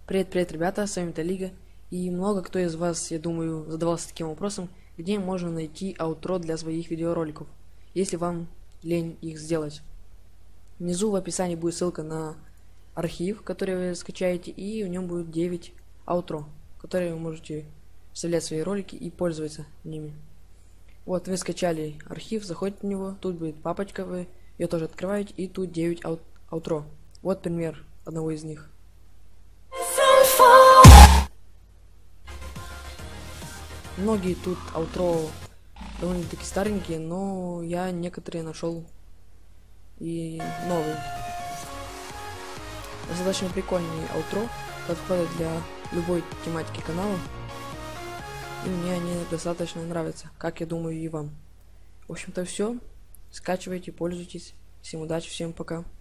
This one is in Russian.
Привет, ребята, с вами Талига. И много кто из вас, я думаю, задавался таким вопросом, где можно найти аутро для своих видеороликов, если вам лень их сделать. Внизу в описании будет ссылка на архив, который вы скачаете, и в нем будет 9 аутро, которые вы можете вставлять в свои ролики и пользоваться ними. Вот вы скачали архив, заходите в него, тут будет папочка, вы ее тоже открываете, и тут 9 аутро. Вот пример одного из них. Многие тут аутро довольно-таки старенькие, но я некоторые нашел и новые. Достаточно прикольные аутро, подходят для любой тематики канала. И мне они достаточно нравятся, как я думаю и вам. В общем-то все. Скачивайте, пользуйтесь. Всем удачи, всем пока.